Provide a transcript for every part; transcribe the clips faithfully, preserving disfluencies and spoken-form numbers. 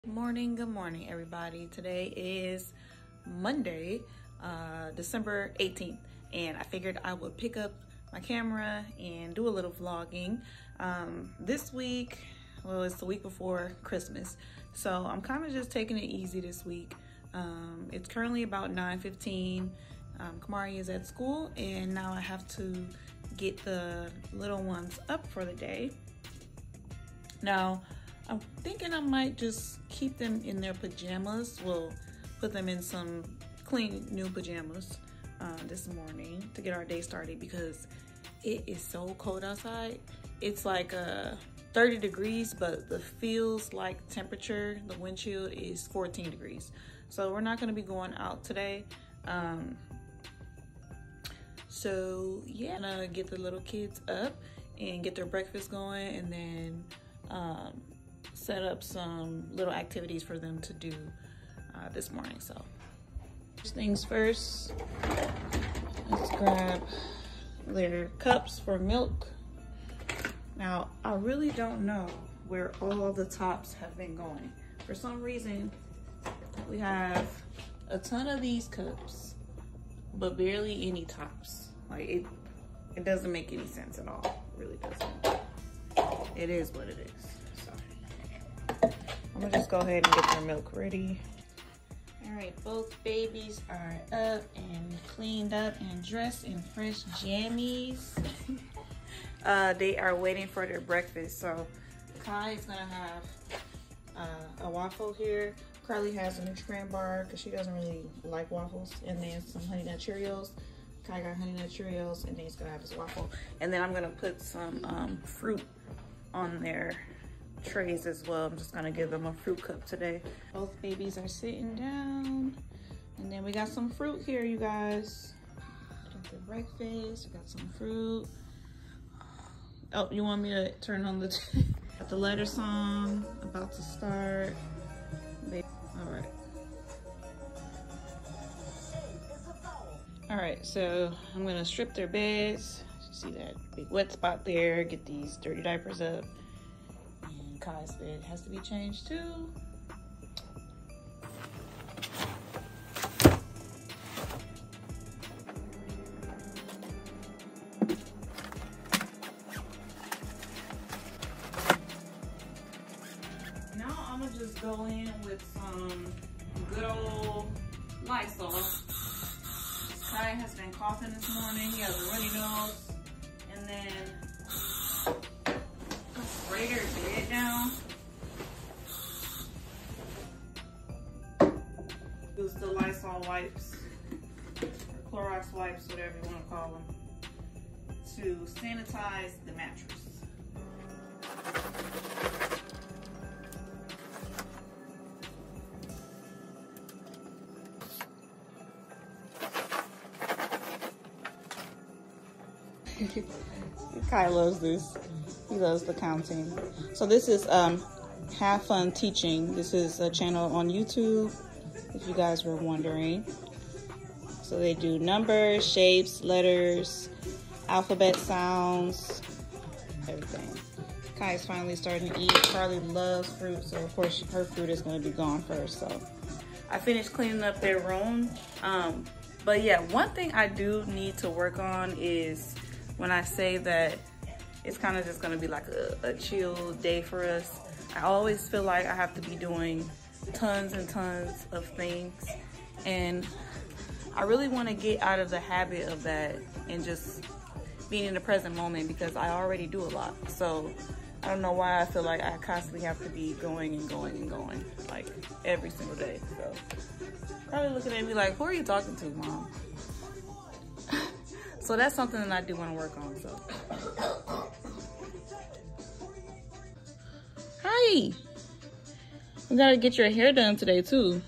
Good morning, good morning, everybody. Today is Monday, uh, December eighteenth, and I figured I would pick up my camera and do a little vlogging. Um, this week, well, it's the week before Christmas, so I'm kind of just taking it easy this week. Um, it's currently about nine fifteen. Um, Kamari is at school, and now I have to get the little ones up for the day. Now, I'm thinking I might just keep them in their pajamas. We'll put them in some clean new pajamas uh, this morning to get our day started because it is so cold outside. It's like uh, thirty degrees, but the feels like temperature, the wind chill is fourteen degrees. So we're not gonna be going out today. Um, so yeah, I'm gonna get the little kids up and get their breakfast going, and then um, set up some little activities for them to do uh, this morning. So first things first, let's grab their cups for milk. Now, I really don't know where all the tops have been going. For some reason, we have a ton of these cups, but barely any tops. Like it, it doesn't make any sense at all. It really doesn't. It is what it is. I'm gonna just go ahead and get their milk ready. All right, both babies are up and cleaned up and dressed in fresh jammies. uh, they are waiting for their breakfast. So Kai is gonna have uh, a waffle here. Carly has a Nutrigrain bar because she doesn't really like waffles. And then some Honey Nut Cheerios. Kai got Honey Nut Cheerios, and then he's gonna have his waffle. And then I'm gonna put some um, fruit on there. Trays as well. I'm just gonna give them a fruit cup today. Both babies are sitting down, and then we got some fruit here, you guys. Got their breakfast. We got some fruit. Oh, you want me to turn on the got the letter song about to start? All right. All right. So I'm gonna strip their beds. You see that big wet spot there? Get these dirty diapers up. Kai's bed has to be changed too. Now I'm gonna just go in with some good old Lysol. Kai has been coughing this morning. He has a runny nose, and then spray their bed down. Use the Lysol wipes, or Clorox wipes, whatever you want to call them, to sanitize the mattress. Kai loves this. He loves the counting. So this is um, Have Fun Teaching. This is a channel on YouTube, if you guys were wondering. So they do numbers, shapes, letters, alphabet sounds, everything. Kai is finally starting to eat. Carly loves fruit, so of course her fruit is going to be gone first. So I finished cleaning up their room. Um, but yeah, one thing I do need to work on is when I say that it's kind of just gonna be like a, a chill day for us. I always feel like I have to be doing tons and tons of things, and I really want to get out of the habit of that and just being in the present moment, because I already do a lot. So I don't know why I feel like I constantly have to be going and going and going like every single day. So probably looking at me like, who are you talking to, Mom? So that's something that I do want to work on. So hi, we gotta get your hair done today too.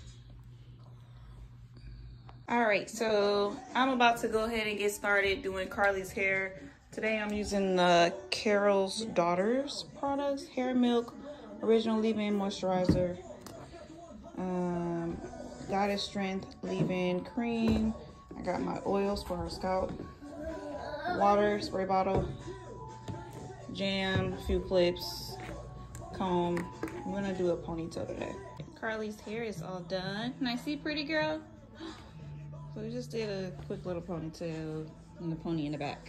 All right, so I'm about to go ahead and get started doing Carly's hair. Today I'm using the Carol's Daughters products, Hair Milk Original Leave-In Moisturizer, um, Goddess Strength Leave-In Cream. I got my oils for her scalp, water, spray bottle, jam, a few clips, comb. I'm gonna do a ponytail today. Carly's hair is all done. Can I see, pretty girl? So we just did a quick little ponytail and the pony in the back.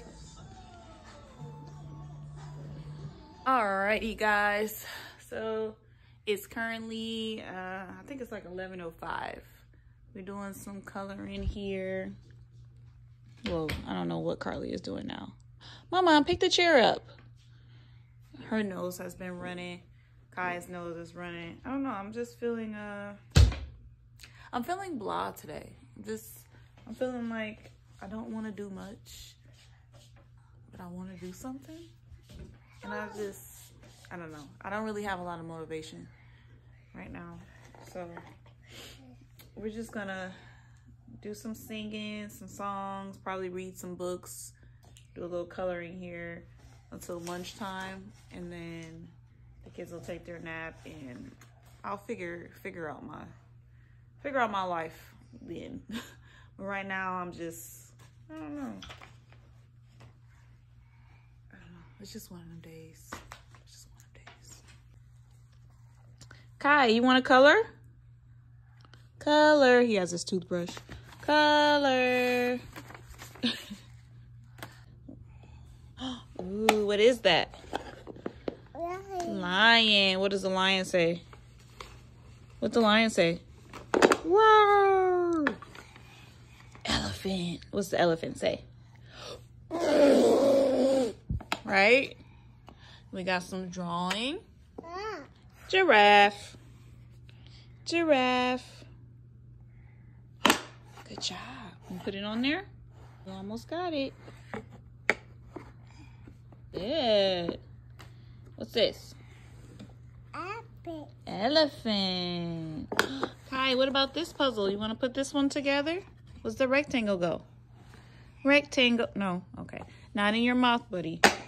Alrighty, guys. So it's currently, uh, I think it's like eleven oh five. We're doing some coloring here. Well, I don't know what Carly is doing now. Mama, pick the chair up. Her nose has been running. Kai's nose is running. I don't know. I'm just feeling, uh, I'm feeling blah today. I'm just, I'm feeling like I don't want to do much, but I want to do something. And I just, I don't know. I don't really have a lot of motivation right now. So we're just gonna do some singing, some songs, probably read some books, do a little coloring here until lunchtime, and then the kids will take their nap, and I'll figure figure out my figure out my life then. But right now I'm just, I don't know. I don't know. It's just one of them days. It's just one of them days. Kai, you want to color? Color. He has his toothbrush. Color. Ooh, what is that? Lion. Lion. What does the lion say? What the lion say? Whoa. Elephant. What's the elephant say? Right? We got some drawing. Giraffe. Giraffe. Good job. You put it on there. You almost got it. Good. What's this? Elephant. Elephant. Kai, what about this puzzle? You want to put this one together? Where's the rectangle go? Rectangle. No. Okay. Not in your mouth, buddy.